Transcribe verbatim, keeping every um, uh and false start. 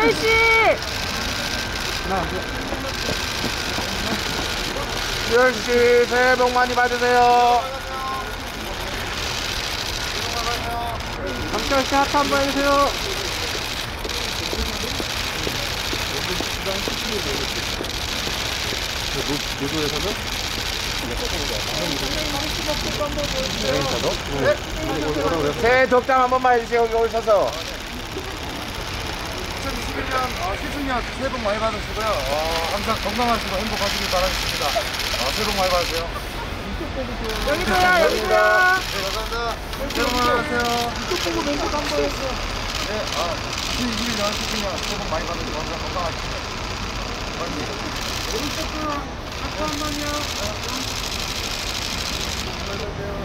셋이! 수열씨 새해 복 많이 받으세요. 강철씨 하트 한번 해주세요. 노조에서는? 여행사도? 새해 덕담 한 번만 해주세요. 여기 오셔서. 이천이십일 년 어, 시승년 새해 복 많이 받으시고요. 어, 항상 건강하시고 행복하시길 바라겠습니다. 어, 새해 복 많이 받으세요. 여기도요, 여기도요. 네, 감사합니다. 새해 복 많이 받으세요. 이쪽 보고 왼쪽 한번 해줘. 네, 아, 이천이십일 년 시승년 새해 복 많이 받으시고 항상 건강하시고. 오른쪽도 하트 한 번요. 안녕하세요.